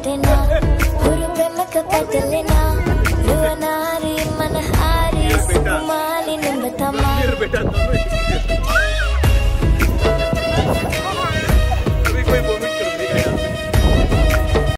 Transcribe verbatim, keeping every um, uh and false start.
වැටෙනා හුරු පෙමක පැටලෙනා රුවනාරි මනහාරි සුකුමාලි නුඹ තමා